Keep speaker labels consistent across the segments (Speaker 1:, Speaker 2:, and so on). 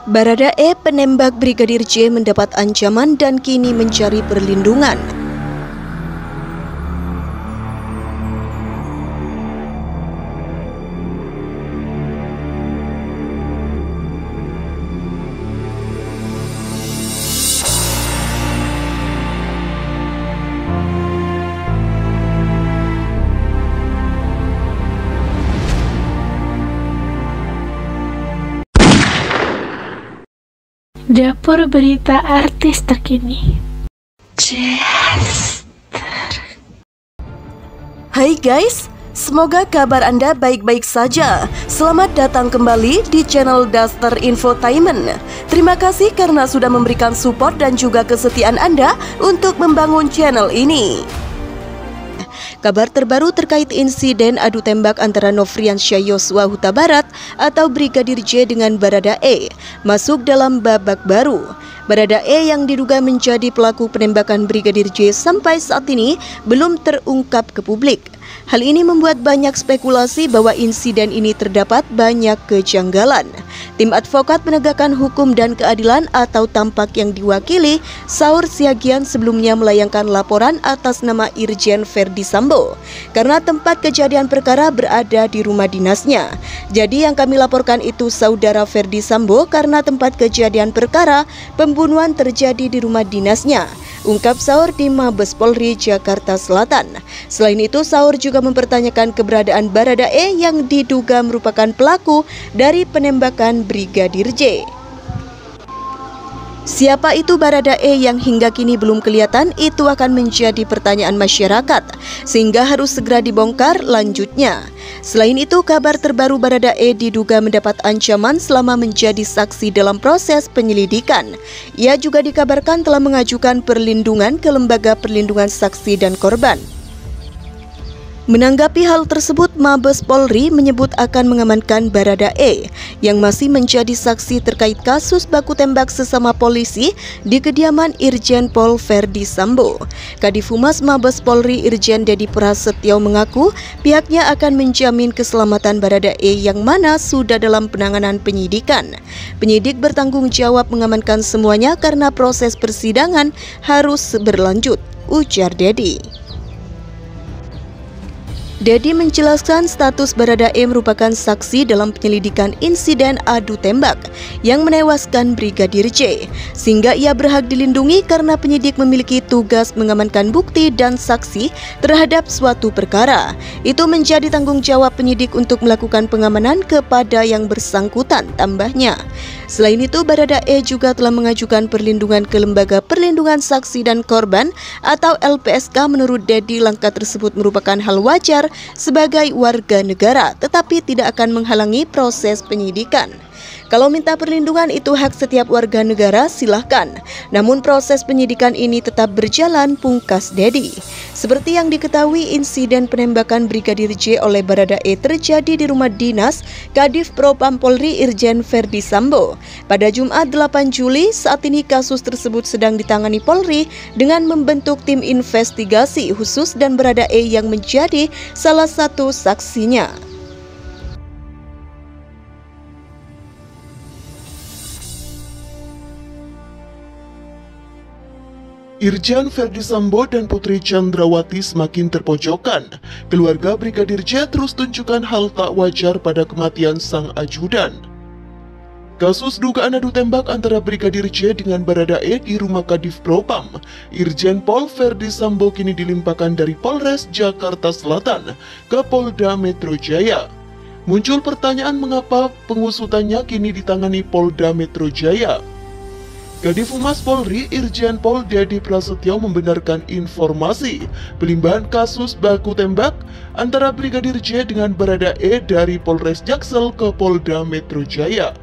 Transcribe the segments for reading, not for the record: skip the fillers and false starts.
Speaker 1: Baradae, penembak Brigadir J, mendapat ancaman dan kini mencari perlindungan.
Speaker 2: Dapur berita artis terkini.
Speaker 1: Hai guys, semoga kabar Anda baik-baik saja. Selamat datang kembali di channel Daster Infotainment. Terima kasih karena sudah memberikan support dan juga kesetiaan Anda untuk membangun channel ini. Kabar terbaru terkait insiden adu tembak antara Nofriansyah Yosua Huta Barat atau Brigadir J dengan Baradae masuk dalam babak baru. Baradae yang diduga menjadi pelaku penembakan Brigadir J sampai saat ini belum terungkap ke publik. Hal ini membuat banyak spekulasi bahwa insiden ini terdapat banyak kejanggalan. Tim Advokat Penegakan Hukum dan Keadilan atau Tampak yang diwakili Saur Siagian sebelumnya melayangkan laporan atas nama Irjen Verdi Sambo karena tempat kejadian perkara berada di rumah dinasnya. Jadi yang kami laporkan itu saudara Verdi Sambo karena tempat kejadian perkara pembunuhan terjadi di rumah dinasnya, ungkap Saur di Mabes Polri Jakarta Selatan. Selain itu, Saur juga mempertanyakan keberadaan Baradae yang diduga merupakan pelaku dari penembakan Brigadir J. Siapa itu Baradae yang hingga kini belum kelihatan, itu akan menjadi pertanyaan masyarakat, sehingga harus segera dibongkar lanjutnya. Selain itu, kabar terbaru Baradae diduga mendapat ancaman selama menjadi saksi dalam proses penyelidikan. Ia juga dikabarkan telah mengajukan perlindungan ke Lembaga Perlindungan Saksi dan Korban. Menanggapi hal tersebut, Mabes Polri menyebut akan mengamankan Baradae yang masih menjadi saksi terkait kasus baku tembak sesama polisi di kediaman Irjen Pol Verdi Sambo. Kadif Humas Mabes Polri Irjen Dedi Prasetyo mengaku pihaknya akan menjamin keselamatan Baradae yang mana sudah dalam penanganan penyidikan. Penyidik bertanggung jawab mengamankan semuanya karena proses persidangan harus berlanjut, ujar Dedi. Dedi menjelaskan status Baradae merupakan saksi dalam penyelidikan insiden adu tembak yang menewaskan Brigadir J, sehingga ia berhak dilindungi karena penyidik memiliki tugas mengamankan bukti dan saksi terhadap suatu perkara. Itu menjadi tanggung jawab penyidik untuk melakukan pengamanan kepada yang bersangkutan, tambahnya. Selain itu, Baradae juga telah mengajukan perlindungan ke Lembaga Perlindungan Saksi dan Korban atau LPSK. Menurut Dedi, langkah tersebut merupakan hal wajar sebagai warga negara, tetapi tidak akan menghalangi proses penyidikan. Kalau minta perlindungan itu hak setiap warga negara, silahkan. Namun proses penyidikan ini tetap berjalan, pungkas Dedi. Seperti yang diketahui, insiden penembakan Brigadir J oleh Baradae terjadi di rumah dinas Kadif Propam Polri Irjen Verdi Sambo pada Jumat 8 Juli. Saat ini kasus tersebut sedang ditangani Polri dengan membentuk tim investigasi khusus dan Baradae yang menjadi salah satu saksinya.
Speaker 3: Irjen Verdi Sambo dan Putri Chandrawati semakin terpojokkan. Keluarga Brigadir J terus tunjukkan hal tak wajar pada kematian sang ajudan. Kasus dugaan adu tembak antara Brigadir J dengan Baradae di rumah Kadif Propam Irjen Pol Verdi Sambo kini dilimpahkan dari Polres Jakarta Selatan ke Polda Metro Jaya. Muncul pertanyaan mengapa pengusutannya kini ditangani Polda Metro Jaya. Kadif Humas Polri Irjen Pol Dedi Prasetyo membenarkan informasi pelimpahan kasus baku tembak antara Brigadir J dengan Baradae dari Polres Jaksel ke Polda Metro Jaya.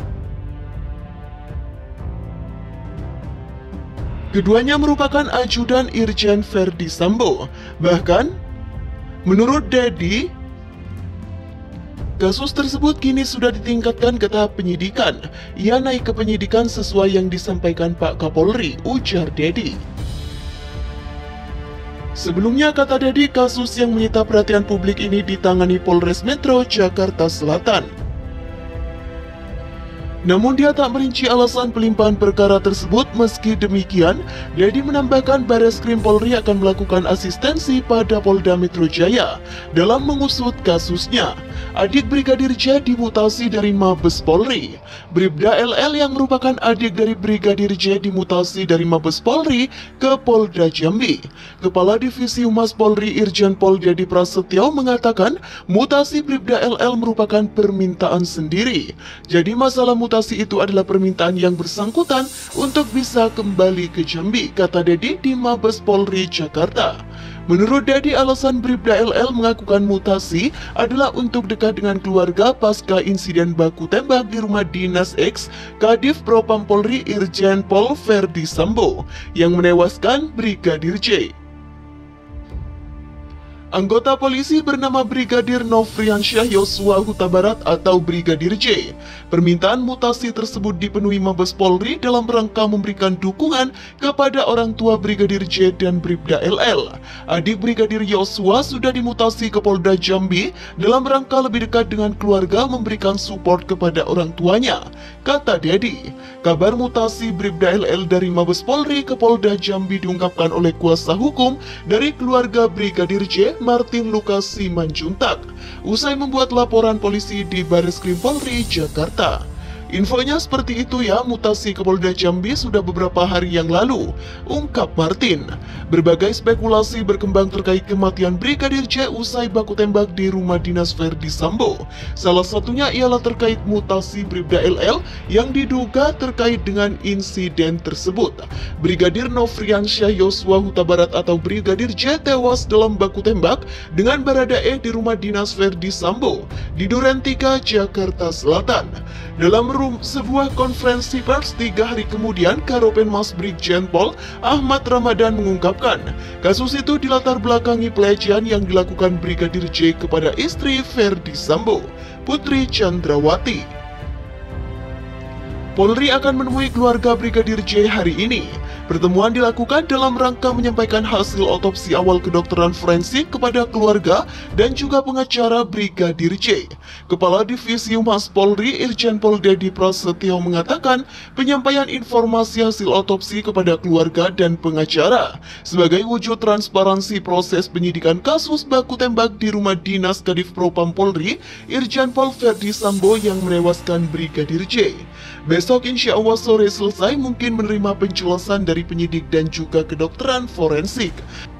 Speaker 3: Keduanya merupakan ajudan Irjen Verdi Sambo. Bahkan, menurut Dedi, kasus tersebut kini sudah ditingkatkan ke tahap penyidikan. Ia naik ke penyidikan sesuai yang disampaikan Pak Kapolri, ujar Dedi. Sebelumnya, kata Dedi, kasus yang menyita perhatian publik ini ditangani Polres Metro Jakarta Selatan. Namun dia tak merinci alasan pelimpahan perkara tersebut. Meski demikian, Dedi menambahkan Bareskrim Polri akan melakukan asistensi pada Polda Metro Jaya dalam mengusut kasusnya. Adik Brigadir J dimutasi dari Mabes Polri. Bribda LL yang merupakan adik dari Brigadir J dimutasi dari Mabes Polri ke Polda Jambi. Kepala Divisi Humas Polri Irjen Pol Dedi Prasetyo mengatakan mutasi Bribda LL merupakan permintaan sendiri. Jadi masalah mutasi itu adalah permintaan yang bersangkutan untuk bisa kembali ke Jambi, kata Dedi di Mabes Polri Jakarta. Menurut Dedi, alasan Bribda LL mengakukan mutasi adalah untuk dekat dengan keluarga pasca insiden baku tembak di rumah dinas X Kadif Propam Polri Irjen Pol Verdi Sambo yang menewaskan Brigadir J. Anggota polisi bernama Brigadir Nofriansyah Yosua Huta Barat atau Brigadir J. Permintaan mutasi tersebut dipenuhi Mabes Polri dalam rangka memberikan dukungan kepada orang tua Brigadir J dan Bribda LL. Adik Brigadir Yosua sudah dimutasi ke Polda Jambi dalam rangka lebih dekat dengan keluarga, memberikan support kepada orang tuanya, kata Dedi. Kabar mutasi Bribda LL dari Mabes Polri ke Polda Jambi diungkapkan oleh kuasa hukum dari keluarga Brigadir J, Martin Lukas Simanjuntak, usai membuat laporan polisi di Bareskrim Polri Jakarta. Infonya seperti itu ya, mutasi ke Polda Jambi sudah beberapa hari yang lalu, ungkap Martin. Berbagai spekulasi berkembang terkait kematian Brigadir J usai baku tembak di rumah dinas Verdi Sambo. Salah satunya ialah terkait mutasi Bribda LL yang diduga terkait dengan insiden tersebut. Brigadir Nofriansyah Yosua Huta Barat atau Brigadir J tewas dalam baku tembak dengan Baradae di rumah dinas Verdi Sambo di Duren 3, Jakarta Selatan. Dalam sebuah konferensi pers 3 hari kemudian, Karopenmas Brigjen Pol Ahmad Ramadan mengungkapkan kasus itu dilatar belakangi pelecehan yang dilakukan Brigadir J kepada istri Verdi Sambo, Putri Chandrawati. Polri akan menemui keluarga Brigadir J hari ini. Pertemuan dilakukan dalam rangka menyampaikan hasil otopsi awal kedokteran forensik kepada keluarga dan juga pengacara Brigadir J. Kepala Divisi Humas Polri Irjen Pol Dedi Prasetyo mengatakan penyampaian informasi hasil otopsi kepada keluarga dan pengacara sebagai wujud transparansi proses penyidikan kasus baku tembak di rumah dinas Kadif Propam Polri Irjen Pol Verdi Sambo yang menewaskan Brigadir J. Besok insya Allah sore selesai mungkin menerima penjelasan dari penyidik dan juga kedokteran forensik.